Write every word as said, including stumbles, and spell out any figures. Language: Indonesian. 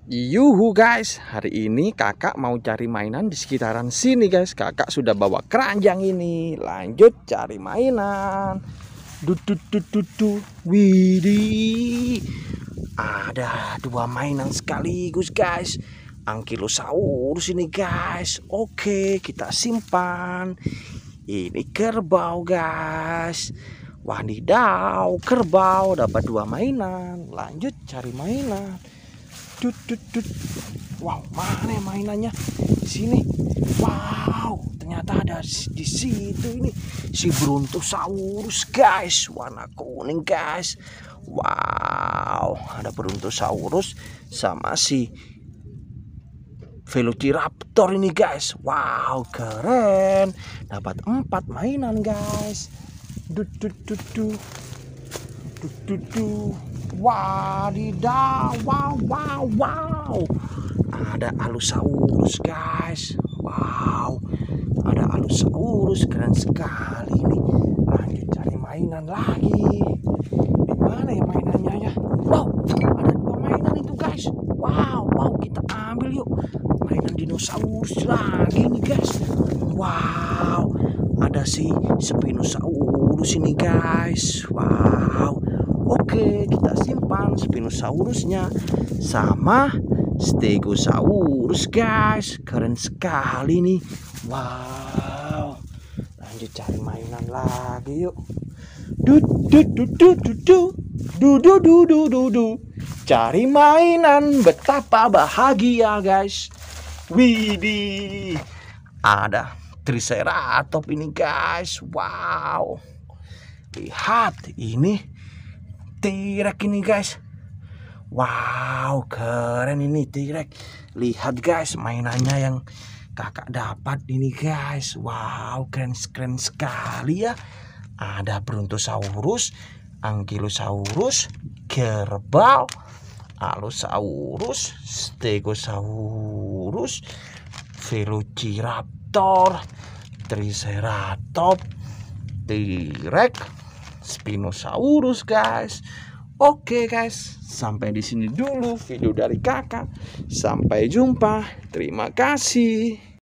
Yuhu guys, hari ini kakak mau cari mainan di sekitaran sini guys. Kakak sudah bawa keranjang ini. Lanjut cari mainan. Dududududu. Widih. Ada dua mainan sekaligus guys. Ankylosaurus ini guys. Oke, kita simpan. Ini kerbau guys. Wadidaw, kerbau dapat dua mainan. Lanjut cari mainan. Dut, dut, dut. Wow, mana mainannya? Di sini. Wow, ternyata ada di situ ini si Brontosaurus guys, warna kuning guys. Wow, ada Brontosaurus sama si Velociraptor ini guys. Wow, keren. Dapat empat mainan guys. Dut, dut, dut, dut. Dut, dut, dut. Wadidaw, wow, wow, wow. Ada Allosaurus guys. Wow, ada Allosaurus, keren sekali nih. Lanjut cari mainan lagi. Di mana ya mainannya ya? Wow, ada dua mainan itu guys. Wow, wow, kita ambil yuk. Mainan dinosaurus lagi nih guys. Wow, ada si Spinosaurus ini guys. Wow. Oke, kita simpan Spinosaurusnya sama Stegosaurus guys. Keren sekali nih. Wow. Lanjut cari mainan lagi yuk. Du du du du du du du du du du du du. Cari mainan, betapa bahagia guys. Widih. Ada Triceratops ini guys. Wow. Lihat ini T-Rex ini guys. Wow, keren ini T-Rex. Lihat guys mainannya yang kakak dapat ini guys. Wow, keren keren sekali ya. Ada Brontosaurus, Ankylosaurus, kerbau, Allosaurus, Stegosaurus, Velociraptor, Triceratops, T-Rex, Spinosaurus guys. Oke guys, sampai di sini dulu video dari kakak. Sampai jumpa. Terima kasih.